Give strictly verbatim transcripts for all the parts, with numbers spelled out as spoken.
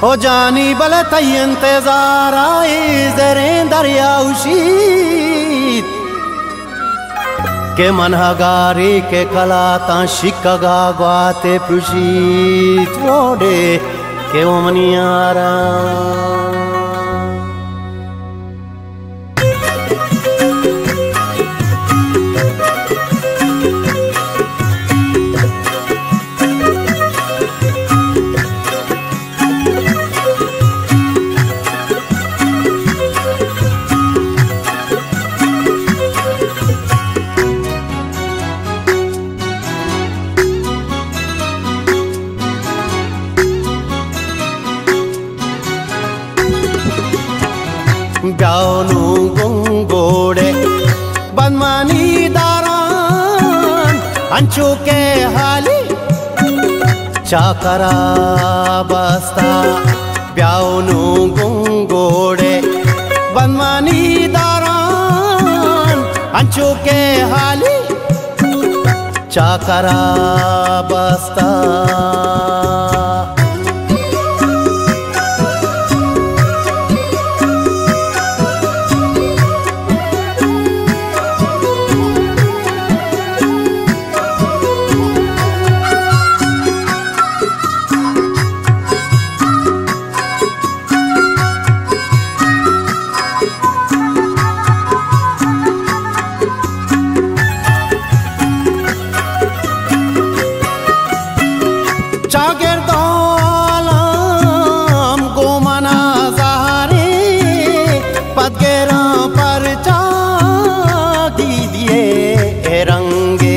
हो जानी बल तई इंतजार आए जरें दरिया उशीत के मनहगारी के कलाता शिकगा ग्वाते पुशीत रोडे के ओमनियारा ब्यावनु गुंगोड़े बनमानी दारान अंचू के हाली चाकरा बस्ता ब्यावनु गुंगोड़े बनमानी दारान अंचू के हाली चाकरा बस्ता चागिरदालम गोमना ज़ारे पदगेरा पर चागी दिए रंगे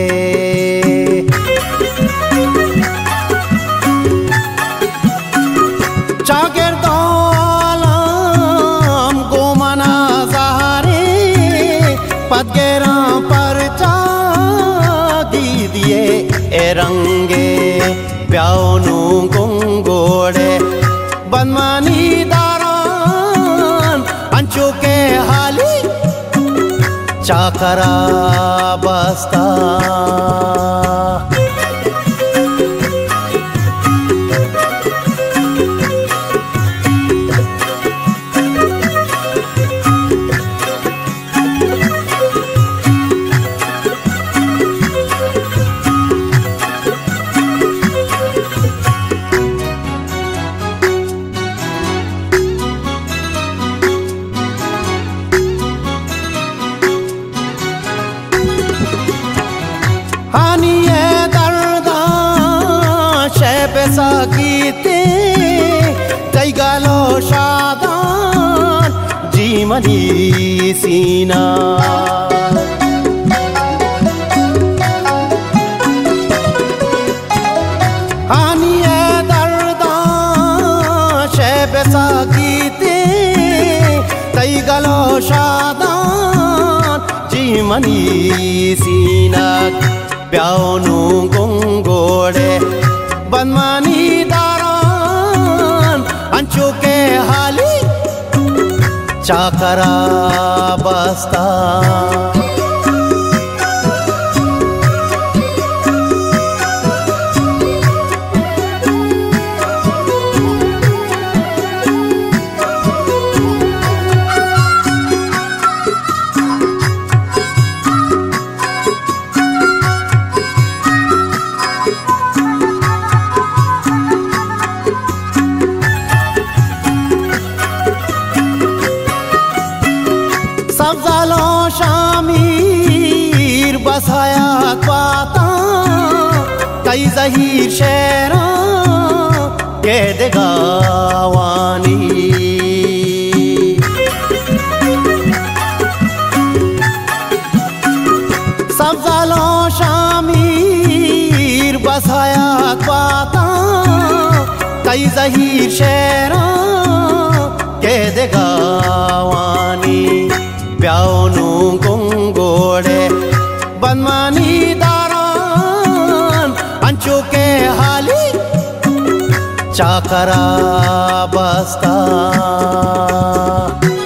चागिरदालम गोमना ज़ारे पदगेरा पर चागी दिए रंगे ब्यावनु गुंगोड़े बनमानी दारान अंचू के हाली चाकरा बस्ता हानिए दर्दा शेबसा कीते कई गालो शादान जीमनी सीना हानिए दर्दा शेबसा कीते कई गालो शादान जीमनी सीना ब्यावनु गुंगोड़े बनमानी दारान अंचू के हाली चाकरा बस्ता सब्जालो शामीर बसाया पाता कई जहीर शेरा के देगावानी सब्जालो शामीर बसाया पाता कई जहीर शेरा के देगावानी ब्यावनु गुंगोड़े बनमानी दारान अंचू के हाली चाकरा बस्ता